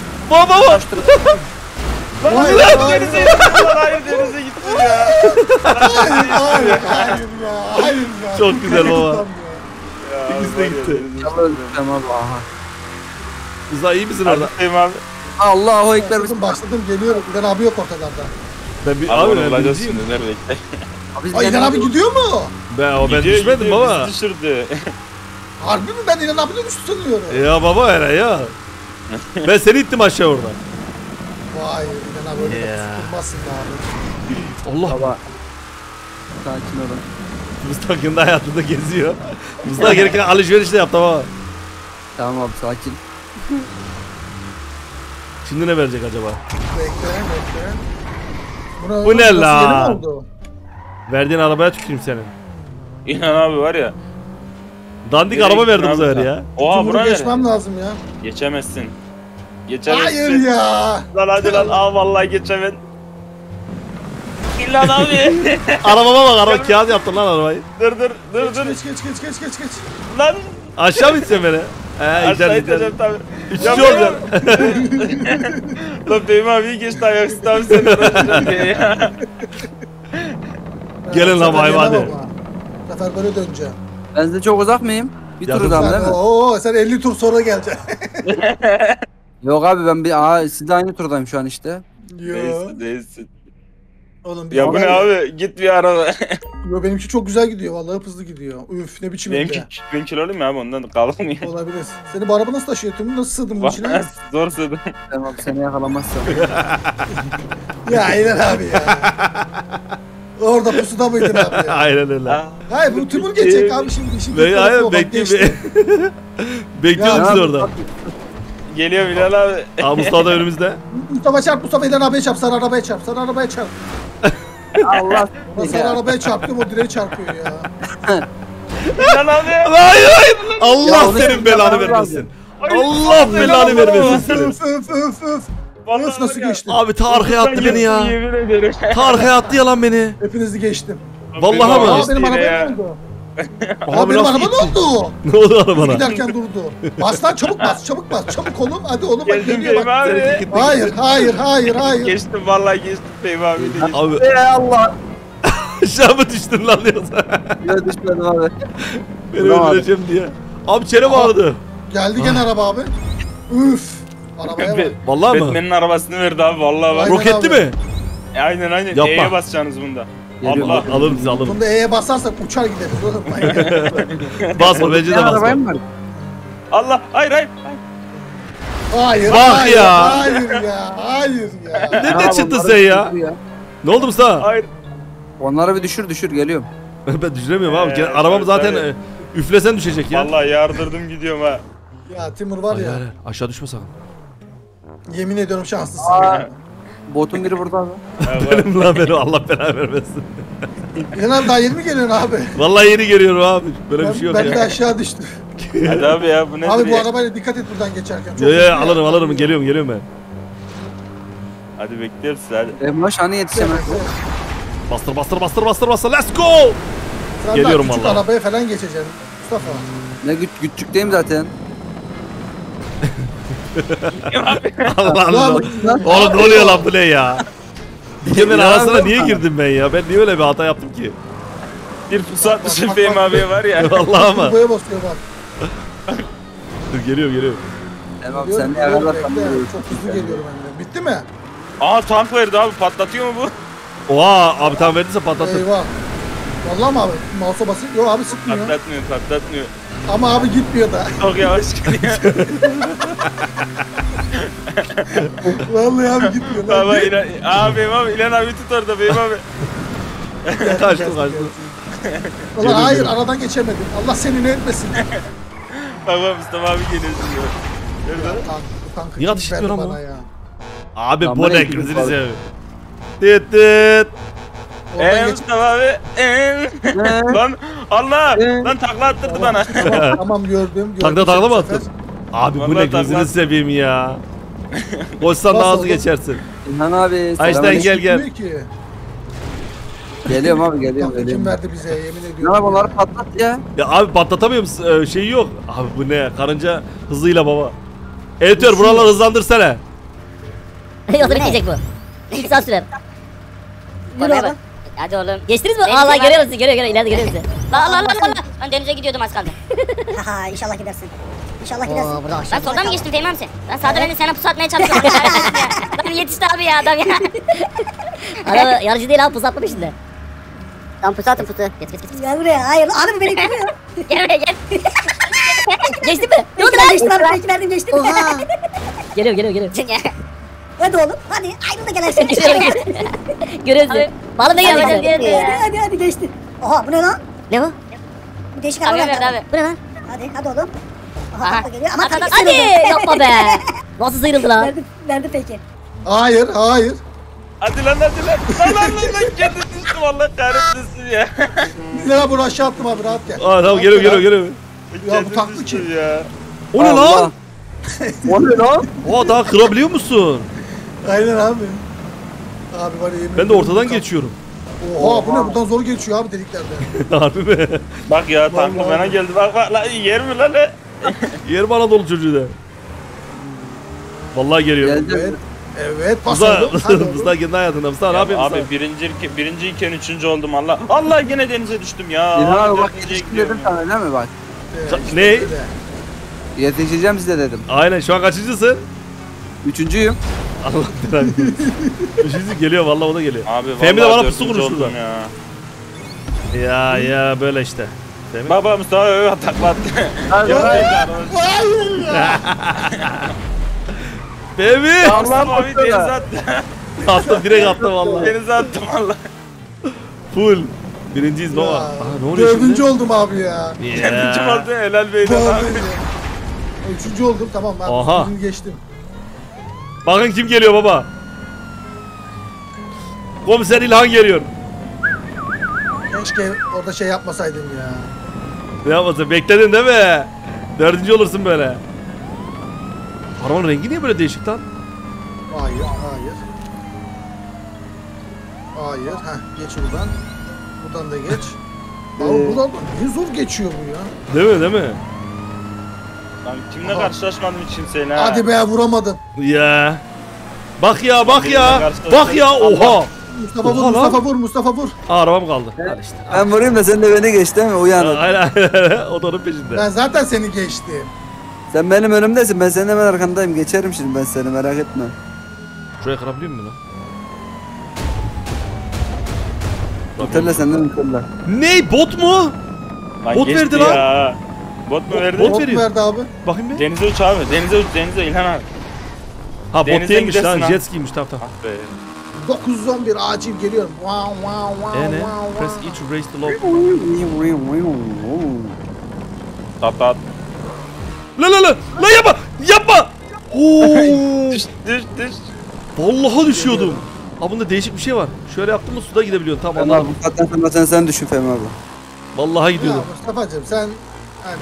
Hayır Hayır denize gittim ya. Hayır. Çok güzel baba. İkisi de Ya, gitti. Tamam abi aha. Mustafa iyi misin Hadi orada? Fehmi abi. Allahu ekber. Başladım geliyorum. İlhan abi yok ortalarda. Ben bir Abi abi onu ben bulacağız birinciyim. şimdi nerede? Ay İlhan abi gidiyor mu? Ben düşmedim baba. Bizi düşürdü. Harbi mi? Ben İlhan abi de düştü sanıyorum. Ya baba hele ya. Ben seni ittim aşağı orada. Vay İlhan abi öyle Ya. tutmazsın be abi. Allah. Baba. Sakin olun. Mustafa kendi hayatında geziyor. Mustafa gereken alışveriş de yaptı baba. Tamam abi sakin. Şimdi ne verecek acaba? Bekle. Buna, Bu ne burası la? yeni mi oldu? Verdiğin arabaya tüküreyim senin. İnan abi var ya. Dandik Nereye araba gittin verdi bu abi sefer sen? ya. Oha Bunu bura geçmem nere? lazım ya. Geçemezsin. Geçemezsin. Hayır ya. Lan hadi lan. Aa vallahi geçemem. İlan abi. Arabama bak araba kağıt yaptın lan arabayı. dur. Geç. Lan. Aşağı mı iteceksin beni? Aşağı gider. iteceğim tabii. Üçüncü Ya olacaksın. Lan Fehmi abi geçti ayaksız abi seni uğraşacağım diye ya. Gelin lan Bu sefer bay hadi. yenemem ha. Bu sefer böyle döneceğim. Ben size çok uzak mıyım? Bir Yakın tur daha değil mi? Sen 50 tur sonra geleceksin. Yok abi siz de aynı turdayım şu an işte. Değilsin. Oğlum Ya bu ne abi? Git bir araba. Yo, benimki çok güzel gidiyor vallahi hızlı gidiyor. Üf ne biçim Benimki indi. ben kiloluyum ya abi ondan kalkmıyor. Olabilir. Seni bu araba nasıl taşıyor? Tüm nasıl sığdın bunun içine? Zor sığdım. Tamam abi seni yakalamazsam. Ya İlhan abi ya. Orada pusuda mıydın abi ya? Aynen öyle. Hayır bu Timur geçecek abi şimdi. İşin kötü Hayır tarafı o, bak bekliyorum. geçti. Bekliyorum Ya, sizi orada. Geliyor Bilal abi. Aa Mustafa da önümüzde. Mustafa İlhan abiye çarp, sarı arabaya çarp, sarı arabaya çarp. Allah. Ulan sarı arabaya çarptım o direğe çarpıyor ya. Bilal abi. Hayır. Allah Ya, onu senin şimdi belanı yapmam vermesin. Ay, Allah belanı vermesin senin. Öf. Vallahi Öf nasıl var ya. geçtim? Abi ta arkaya attı beni ya. Yemin ederim. Ta arkaya attı yalan beni. Hepinizi geçtim. Vallahi mı? Aa benim Yine arabaya ya. ne oldu? Abi Aa benim nasıl araba ne gitti? oldu? Ne oldu arabana? Giderken durdu. Bas lan çabuk bas. Çabuk oğlum. Hadi oğlum bak Geldim geliyor Fehmi bak. abi. Hayır. Geçtim vallahi geçtim Fehmi abi de geçtim. Abi Ey Allah. Aşağı mı düştün lan yoksa? Ya düşmedim abi. Beni Ulan abi. öldüreceğim diye. Abi çene vardı. Geldi gene araba abi. Üf. Arabaya bak. Vallahi mı? Batman'in arabasını verdi abi vallahi bak. Aynen Roketli abi. mi? Aynen. Yapma. E'ye basacaksınız bunda. Geliyorum. Allah. Alırım sizi alırım. Bunda E'ye basarsak uçar gideriz oğlum. Basma bence de Ne arabaya basma. mı var? Allah. Hayır. Hayır. Bak hayır, ya. Hayır ya. Hayır ya. Nereden Aa, çıktın onları sen ya? düşürdü Ne oldu Mustafa? Hayır. Onları bir düşür geliyorum. Ben düşüremiyorum abi. Evet, Arabam tabii, zaten tabii. üflesen düşecek ya. Vallahi yardırdım gidiyorum ha. Ya Timur var Hayır, ya. hayır, aşağı düşme sakın. Yemin ediyorum şanslısın. Aa. ya. Botun biri burada abi. Benim lan benim Allah belanı vermesin. İnan daha yeni mi geliyorsun abi? Vallahi yeni geliyorum abi. Böyle bir şey yok Ben de ya. aşağı düştüm. Hadi abi ya bu nedir Abi bu ya? arabayla dikkat et buradan geçerken. Çok Ya hızlı ya. alırım geliyorum ben. Hadi bekliyoruz hadi. Emlaş hani yetişemez. Bastır let's go. Sen Geliyorum daha küçük vallahi. arabaya falan geçeceksin. Mustafa. Ne küçükteyim zaten. Allah Allah. Lan, Oğlum ne oluyor lan bu ne ya? Dikemin Ya, arasına yok niye lan. girdim ben ya? Ben niye öyle bir hata yaptım ki? Bir pusu atmışım Fehmi abiye var ya. Vallahi ama. Turboya basıyor bak. Dur geliyorum. Emre abi Diyorum, sen ne diyorum, yakalarsan bekle. biliyorum. Çok hızlı geliyorum ben de. Bitti mi? Aa tank verdi abi patlatıyor mu bu? Oha abi tamam verdiyse patlatın. Eyvah. Vallahi mi abi? Mouse'a basayım. Yok abi sıkmıyor. Patlatmıyor. Ama abi gitmiyor da. Çok yavaş gidiyor. Vallahi abi gitmiyor. lan. Baba abi İlhan abi tut orada Fehmi abi. Kaçtı. Ulan hayır aradan geçemedim. Allah seni ne etmesin. Baba Mustafa abi geliyor şimdi. Nerede? Bu tankı Niye kim ateş verdi etmiyor lan bana bu? ya? Abi Lan bu bana ne ekmek gözünü var. seveyim. Tıt. Oradan geç. Mustafa abi. Lan Allah. Lan takla attırdı bana. Tamam gördüm. Takla mı bu attın? sefer. Abi bu Vallahi ne gözünü takla- seveyim ya. Koşsan daha Nasıl hızlı oldu? geçersin. İlhan abi. Ayşten selamünaleyküm. gel. Gitmiyor ki. Geliyorum abi geliyorum. Tankı kim geliyorum. verdi bize yemin İlhan ediyorum. abi onları ya. patlat ya. Ya abi patlatamıyorum şeyi yok. Abi bu ne? Karınca hızıyla baba. Editör buraları hızlandırsana. Yoksa bitmeyecek bu. 2 saat sürer. Yürü Kornaya oğlum. bak. Hadi oğlum. Geçtiniz mi? Allah görüyor musun? Görüyor ileride görüyor musun? La. Ben denize gidiyordum az kaldı. Haha inşallah gidersin. İnşallah gidersin. Oo burada Ben aşağı. Ben soldan mı geçtim Fehmi amca? Ben sağda ben de sana pusu atmaya çalışıyorum. Adam yetişti abi ya adam ya. Adam yarıcı değil abi pusu atma peşinde. Tam pusu atın pusu. Git. Gel buraya. Hayır abi beni kırmıyor. Gel buraya gel. Geçtin mi? Ne oldu Ben lan? geçtim abi. Belki verdim geçtim. Oha. Geliyor. Hadi oğlum. Hadi. Ayrıl da gelersin. Görüyorsun. Balım da geliyor. Hadi geçti. Oha bu ne lan? Ne bu? Bir değişik araba Kamyon verdi. verdi abi. Bu ne lan? Hadi oğlum. Aha Aha. takla geliyor ama Hadi takla hadi sıyrıldı. yapma be. Nasıl sıyrıldı lan? Verdi peki. Hayır. Hadi lan. Lan kendi düştüm Allah kahretsin ya. Güzel abi bunu aşağı attım abi rahat gel. Aa tamam geliyorum. Ya bu taklı kim? ya. O ne Allah. lan? O ne lan? O daha kırabiliyor musun? Aynen abi. Abi var ya yemin Ben de ediyorum ortadan bu geçiyorum. Oha bu ne buradan zor geçiyor abi deliklerden. Harbi mi? Bak ya tanklı Vallahi. bana geldi. Bak lan yer mi lan? Yer bana dolu çocuğu da. Vallahi geliyor. Geleceğim. Evet pas Mustafa, oldu. Hadi oğlum. Mustafa kendi hayatında. Mustafa ne Ya yapıyorsun abi Mustafa? birinciyken üçüncü oldum Allah. Allah yine denize düştüm ya. İlhan abi bak Dördüncüye yetiştim gidiyorum dedim ya. sana değil mi bak. Ne? öyle. Yetişeceğim size dedim. Aynen şu an kaçıncısın? Üçüncüyüm. Allah belanı. Üçüncüsü geliyor vallahi o da geliyor. Abi Fehmi de vallahi bana pusu dördüncü kurmuş oldum burada. Ya böyle işte. Fehmi. Baba Mustafa öyle takla attı. Fehmi! Allah'ım abi denize attı. Attım direkt attım vallahi. Denize attım Allah. Full. Birinciyiz baba. Ya, Aa, ne oluyor Dördüncü şimdi? oldum abi ya. Dördüncü Ya. oldu helal beyler abi. Dördüncü. Üçüncü oldum tamam ben Aha. birini geçtim. Bakın kim geliyor baba. Komiser İlhan geliyor. Keşke orada şey yapmasaydım ya. Ne yapmasın? Bekledin değil mi? Dördüncü olursun böyle. Arabanın rengi niye böyle değişik lan? Hayır. Hayır. Heh geç buradan. Buradan da geç. Abi buradan da niye zor geçiyor bu ya? Değil mi? Lan kimle karşılaşmadım hiç kimseyle ha. Hadi be vuramadım. Ya. Bak ya. Karşılaştık. Oha. Mustafa vur, Oha lan. Mustafa vur, Mustafa vur. Aa, arabam kaldı. Al işte. Ben vurayım da sen de beni geç değil mi? Uyan. Aynen. O da onun peşinde. Ben zaten seni geçtim. Sen benim önümdesin. Ben senin hemen arkandayım. Geçerim şimdi ben seni, merak etme. Şuraya kırabiliyor muyum lan? Nutella senden Nutella. Ne? Bot mu? Lan Bot geçti verdi lan. ya. Bot mu verdi? Bot Bot veriyor. verdi abi. Bakayım bir. Denize uç abi. Denize uç. Denize İlhan abi. Ha bot Denize değilmiş gidersin lan. ha. Jet skiymiş, tamam tamam. Be. 911 acil geliyorum. Wow wow wow Ne? wow Press wow. E to raise the load. Tat tat. La yapma! Yapma! Oo! Düş düş düş. Vallahi düşüyordum. Ha bunda değişik bir şey var. Şöyle yaptım mı suda gidebiliyorsun. Tamam Fehmi abi anladım. bu saatten sonra sen düşün Fehmi abi. Vallahi Ya gidiyordum. Mustafa'cığım sen hani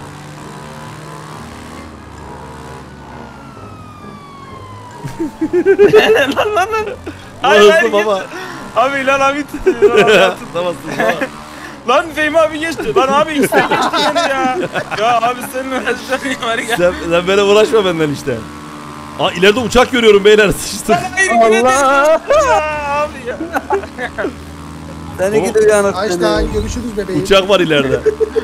Hayır Hızlı hayır baba. geçti. Abi İlhan abi tutuyor. İlhan abi tutuyor. Tamam tamam. Lan Fehmi abi geçti. Lan abi işte geçti beni ya. Ya abi senin uğraşacağın var ya. Sen böyle uğraşma benden işte. Aa ileride uçak görüyorum beyler. Sıçtım. Hayır yine Allah! abi ya. Seni gidi uyanık Einstein görüşürüz bebeğim. Uçak var ileride.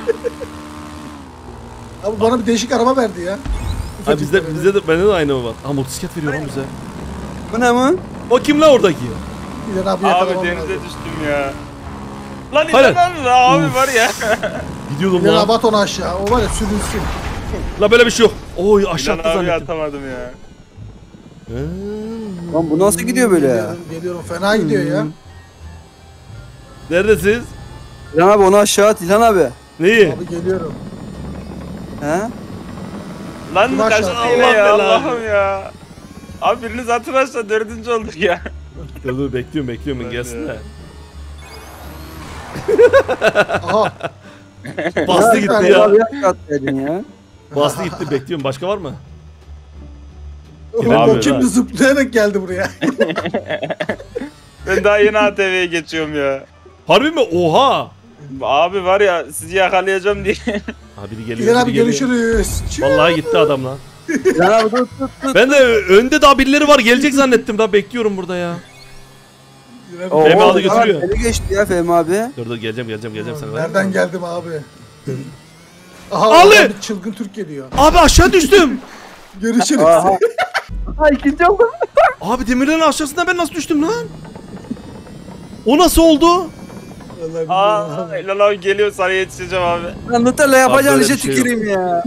Abi bana bir değişik araba verdi ya. Ha bizde de bende de aynı o var. Ha motosiklet veriyor lan bize. Bu ne mi? O kim lan oradaki? İlhan abi Abi yakalamam denize lazım. düştüm ya. Lan Hayır. İlhan abi var ya. Gidiyordum İlhan lan. abi at onu aşağı. O var ya sürünsün. La böyle bir şey yok. Oy aşağı İlhan attı abi zannettim. atamadım ya. Lan bu nasıl gidiyor böyle ya? Geliyorum fena gidiyor ya. Neredesiniz? İlhan abi onu aşağı at İlhan abi. Neyi? Abi geliyorum. He? Lan Maşallah. kaçtı yine Allah ya belanı. Allah'ım ya. Abi biriniz atın aşağı 4. olduk ya. Dur bekliyorum ben gelsin de. Aha. Bastı gitti Fehmi ya. abi aşağı atsaydın ya. Bastı gitti bekliyorum. Başka var mı? Oğlum Abi, o kimdi lan. zıplayarak geldi buraya. Ben daha yeni ATV'ye geçiyorum ya. Harbi mi? Oha! Abi var ya sizi yakalayacağım diye. Ha biri geliyor. İlhan abi biri geliyor. görüşürüz. Vallahi gitti adam lan. İlhan abi dur dur dur. Ben de önde daha birileri var gelecek zannettim. Daha bekliyorum burada ya. Oo, Fehmi aldı İlhan abi götürüyor. Seni geçti ya Fehmi abi. Dur geleceğim sana. Nereden geldim abi? Aha Ali! oradan bir çılgın Türk geliyor. Abi aşağı düştüm. Görüşürüz. Aha. Ha ikinci oldum. Abi demirlerin aşağısında ben nasıl düştüm lan? O nasıl oldu? Vallahi bilmiyorum Aa abi. İlhan abi geliyor sana yetişeceğim abi. Lan Nutella yapacağın Abi işe böyle bir şey tüküreyim ya.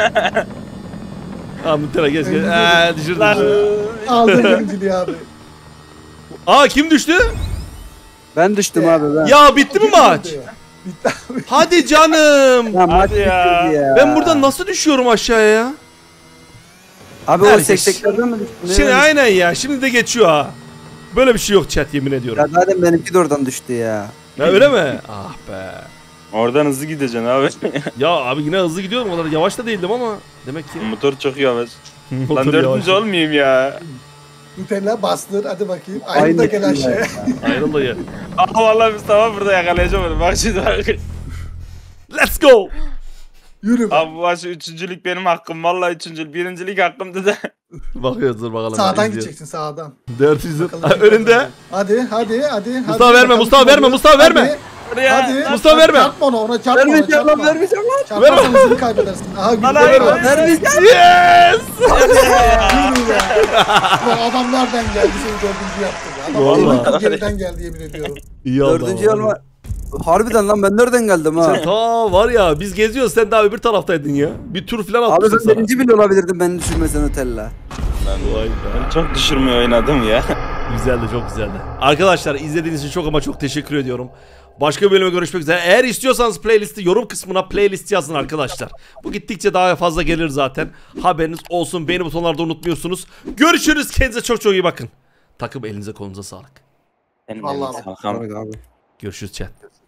Aa Mutlaka geç. Düşürdüm. Lan. Aldım birinciliği abi. Aa kim düştü? Ben düştüm abi ben. Ya bitti mi maç? Bitti abi. Hadi canım. Ya maç Hadi ya. bitirdi ya. Ben buradan nasıl düşüyorum aşağıya ya? Abi o Nerede? sekseklerden mi düştün? Şimdi aynen ya. Şimdi de geçiyor ha. Böyle bir şey yok chat yemin ediyorum. Ya zaten benimki de oradan düştü ya. Ya öyle mi? Ah be. Oradan hızlı gideceksin abi. Ya abi yine hızlı gidiyordum. O kadar yavaş da değildim ama. Demek ki. Motor çok yavaş. Motor Lan yavaş. 4. olmayayım ya. Nutella bastır hadi bakayım. Aynı da gel aşağıya. Ayrıl da gel. Aa vallahi Mustafa burada yakalayacağım onu. Bak şimdi bak. Let's go. Yürü be. Abi bu başı 3.lük benim hakkım. Vallahi 3. 1.lik hakkımdı da. Bakıyoruz dur bakalım. Sağdan İzliyoruz. gideceksin sağdan. 400. Bakalım. Ha, önünde. Hadi. Mustafa verme, Mustafa verme, Mustafa verme. Buraya. Hadi. Mustafa verme. Çarpma ona çarpma Vermeyeceğim lan çarpma. vermeyeceğim lan. Çarparsan hızını kaybedersin. Aha Lan güzel hayır, var. Vermeyeceğim. Yes. Yürü be. Bu adam nereden geldi seni dördüncü yaptı. Adam Vallahi. Vallahi. geriden geldi yemin ediyorum. İyi oldu. Dördüncü olma. Harbiden lan ben nereden geldim ha? Sen ta var ya biz geziyoruz sen daha öbür taraftaydın ya. Bir tur falan Abi atmışsın ben sana. birinci bile olabilirdim beni düşürmesen Nutella. Vay be. Ben çok düşürmeye oynadım ya. Güzeldi çok güzeldi. Arkadaşlar izlediğiniz için çok ama çok teşekkür ediyorum. Başka bir bölüme görüşmek üzere. Eğer istiyorsanız playlisti yorum kısmına playlist yazın arkadaşlar. Bu gittikçe daha fazla gelir zaten. Haberiniz olsun. Beğeni butonlarda unutmuyorsunuz. Görüşürüz. Kendinize çok çok iyi bakın. Takım elinize kolunuza sağlık. Benim Vallahi elim sağlam. Abi. Görüşürüz chat.